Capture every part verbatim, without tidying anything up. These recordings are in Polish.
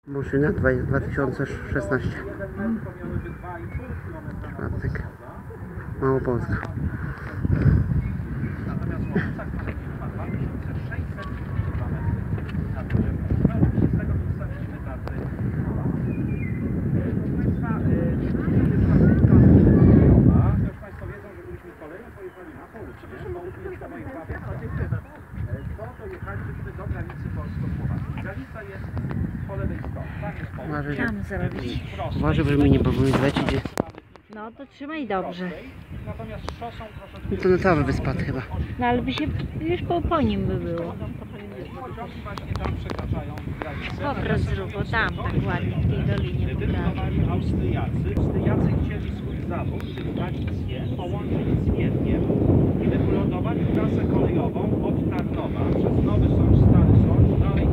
Muszyna dwa tysiące szesnaście. Czwartek. Małopolska. Uważaj, Tam zrobić. uważaj, żeby mi nie powylecieć. No to trzymaj dobrze. No to na trawę wyspadł chyba. No ale by się już po, po nim by było. Powrót zrób, bo tam tak ładnie w tej dolinie pokażę. Austriacy, Austriacy chcieli swój zawód, czyli Galicję, połączyć z Wiedniem i wybudować trasę kolejową od Tarnowa przez Nowy Sącz, Stary Sącz, dalej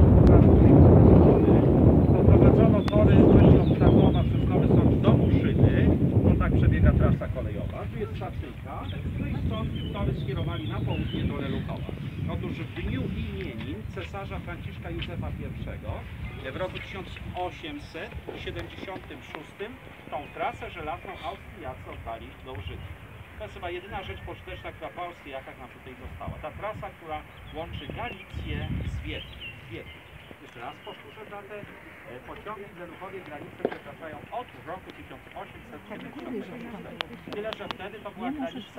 poprowadzono tory właśnie od Tarnowa przez Nowy Sącz do Muszyny, bo tak przebiega trasa kolejowa. Tu jest stacyjka, no i stąd tory skierowali na południe do Leluchowa. Otóż w dniu imienin cesarza Franciszka Józefa I w roku tysiąc osiemset siedemdziesiątym szóstym tą trasę żelazną Austriacy oddali do użytku. To jest chyba jedyna rzecz pożyteczna, która po Austriakach nam tutaj została. Ta trasa, która łączy Galicję z Wiedniem. Jeszcze raz powtórzę datę. Pociągi w Leluchowie granicę przekraczają od roku tysiąc osiemset siedemdziesiątego szóstego. Tyle, że wtedy to była granica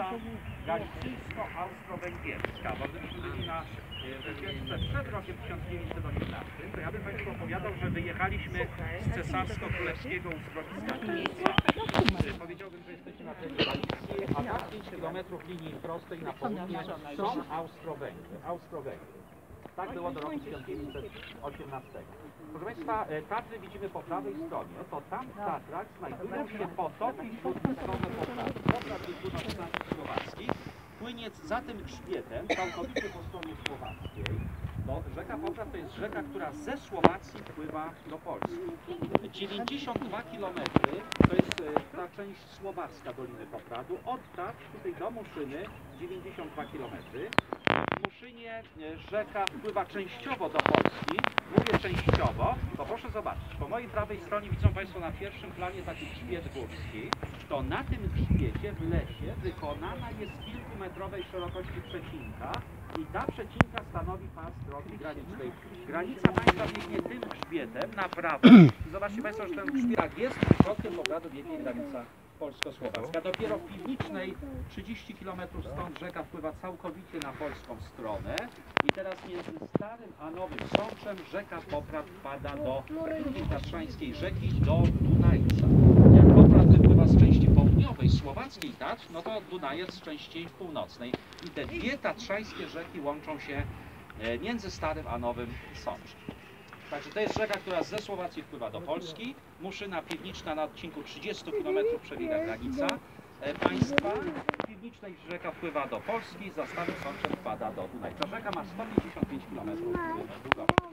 galicyjsko-austro-węgierska. Bo gdybyśmy byli na wycieczce przed rokiem tysiąc dziewięćset osiemnastym, to ja bym Państwu opowiadał, że wyjechaliśmy z cesarsko-królewskiego uzdrowiska Gliwice. Powiedziałbym, że jesteśmy na terenie Galicji, a na pięć kilometrów linii prostej na południe są Austro-Węgry. Austro-Węgry. Tak było do roku tysiąc dziewięćset osiemnastego. Proszę Państwa, Tatry widzimy po prawej stronie. To tam w Tatrach znajdują się potoki siódmej strony Popradu. Poprad jest tu na stronach słowackich. Płynie za tym grzbietem, całkowicie po stronie słowackiej. Bo rzeka Poprad to jest rzeka, która ze Słowacji wpływa do Polski. dziewięćdziesiąt dwa kilometry to jest ta część słowacka Doliny Popradu. Od Tatr tutaj do Muszyny dziewięćdziesiąt dwa kilometry. W Muszynie rzeka wpływa częściowo do Polski. Mówię częściowo, bo proszę zobaczyć, po mojej prawej stronie widzą Państwo na pierwszym planie taki grzbiet górski. To na tym grzbiecie w lesie wykonana jest kilkumetrowej szerokości przecinka i ta przecinka stanowi pas drogi granicznej. Granica Państwa biegnie tym grzbietem na prawo. Zobaczcie Państwo, że ten grzbiet jest środkiem Popradu biegnie granica polsko-słowacka. Dopiero w Piwnicznej trzydzieści kilometrów stąd rzeka wpływa całkowicie na polską stronę i teraz między Starym a Nowym Sączem rzeka Poprad wpada do drugiej tatrzańskiej rzeki, do Dunajca. Jak Poprad wypływa z części południowej słowackiej Tatr, no to Dunajec z części północnej i te dwie tatrzańskie rzeki łączą się między Starym a Nowym Sączem. Także to jest rzeka, która ze Słowacji wpływa do Polski. Muszyna Piwniczna na odcinku trzydziestu kilometrów przebiega granica państwa. W Piwnicznej rzeka wpływa do Polski, za Starym Sączem wpada do Dunajca. Rzeka ma sto pięćdziesiąt pięć kilometrów długości.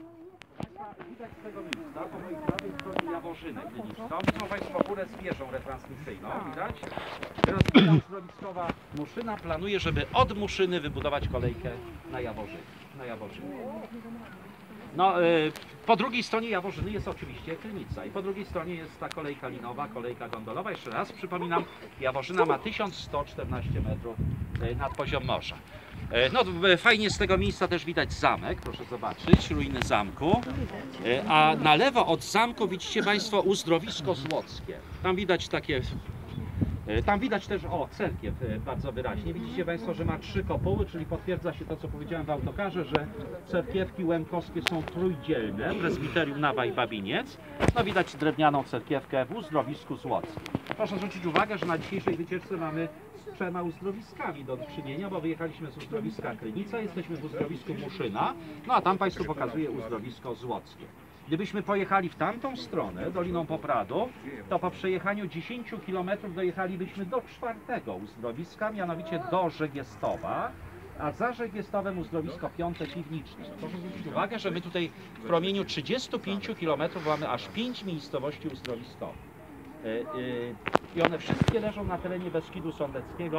Widać z tego miejsca, po mojej prawej stronie Jaworzynę kliniczną. Widzą Państwo górę z wieżą retransmisyjną, widać? Teraz uzdrowiskowa Muszyna planuje, żeby od Muszyny wybudować kolejkę na Jaworzynę. Na Jaworzynę. No, y, po drugiej stronie Jaworzyny jest oczywiście Krynica i po drugiej stronie jest ta kolejka linowa, kolejka gondolowa. Jeszcze raz przypominam, Jaworzyna ma tysiąc sto czternaście metrów nad poziom morza. Y, no, fajnie z tego miejsca też widać zamek, proszę zobaczyć, ruiny zamku. Y, a na lewo od zamku widzicie Państwo uzdrowisko złockie. Tam widać takie... Tam widać też, o, cerkiew bardzo wyraźnie. Widzicie Państwo, że ma trzy kopuły, czyli potwierdza się to, co powiedziałem w autokarze, że cerkiewki łemkowskie są trójdzielne, prezbiterium Nawa i Babiniec. No widać drewnianą cerkiewkę w uzdrowisku złockim. Proszę zwrócić uwagę, że na dzisiejszej wycieczce mamy z trzema uzdrowiskami do czynienia, bo wyjechaliśmy z uzdrowiska Krynica, jesteśmy w uzdrowisku Muszyna, no a tam Państwu pokazuję uzdrowisko złockie. Gdybyśmy pojechali w tamtą stronę, Doliną Popradu, to po przejechaniu dziesięciu kilometrów dojechalibyśmy do czwartego uzdrowiska, mianowicie do Żegiestowa, a za Żegiestowem uzdrowisko piąte Piwniczne. Proszę zwrócić uwagę, że my tutaj w promieniu trzydziestu pięciu kilometrów mamy aż pięć miejscowości uzdrowiskowych. I one wszystkie leżą na terenie Beskidu Sądeckiego,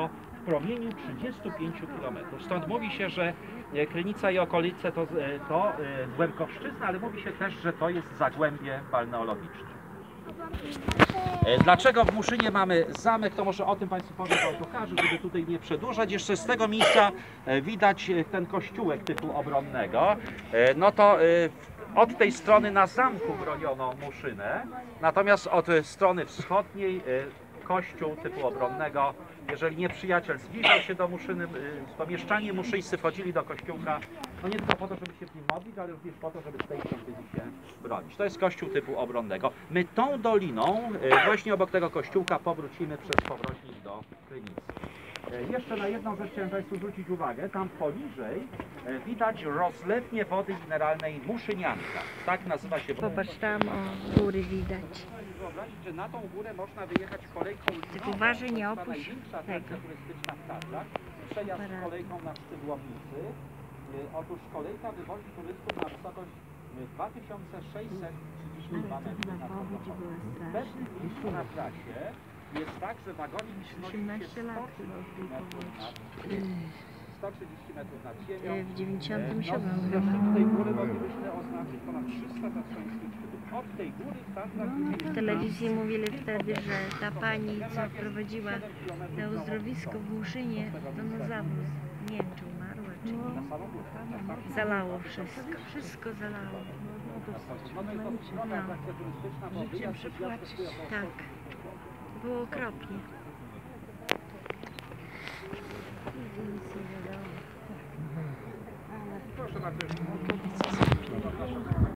promieniu trzydziestu pięciu kilometrów. Stąd mówi się, że e, Krynica i okolice to, e, to e, Głębkowszczyzna, ale mówi się też, że to jest zagłębie balneologiczne. E, Dlaczego w Muszynie mamy zamek, to może o tym Państwu powiem w autokarze, żeby tutaj nie przedłużać. Jeszcze z tego miejsca e, widać e, ten kościółek typu obronnego. E, No to e, od tej strony na zamku broniono Muszynę, natomiast od e, strony wschodniej e, kościół typu obronnego. Jeżeli nieprzyjaciel zbliżał się do Muszyny, y, pomieszczanie muszyjscy wchodzili do kościółka, no nie tylko po to, żeby się w nim modlić, ale również po to, żeby z tej świątyni się bronić. To jest kościół typu obronnego. My tą doliną, y, właśnie obok tego kościółka, powrócimy przez powroźnik do Krynicy. Y, Jeszcze na jedną rzecz chciałem Państwu zwrócić uwagę. Tam poniżej y, widać rozlewnię wody mineralnej Muszynianka. Tak nazywa się. Popatrz, tam o góry widać. Wyobrazić, że na tą górę można wyjechać kolejką Tylko uważaj, nie opuść największa tego. atrakcja turystyczna w Tatrach. Przejazd Parady. kolejką na Szydłownicy. Y, Otóż kolejka wywozi turystów na wysokość y, dwa tysiące sześćset trzydzieści dwa metry nad poziomem morza. W pewnym miejscu na trasie jest tak, że wagonik wznosi się osiemnaście lat sto chyba w tej trzydzieści metrów nad sto trzydzieści metrów nad ziemią. W dziewięćdziesiątym siódmym No, chyba. z tej góry moglibyśmy oznaczyć ponad trzysta tatrzańskich szczytów. Od tej góry w Tatrach W telewizji mówili wtedy, że ta pani, co prowadziła na uzdrowisko w Muszynie, dinozaurus. Nie wiem, czy umarła, czy nie. Zalało wszystko. Wszystko zalało. No. Życiem przepłacić. Tak. Było okropnie. Nic nie wiadomo. Proszę bardzo.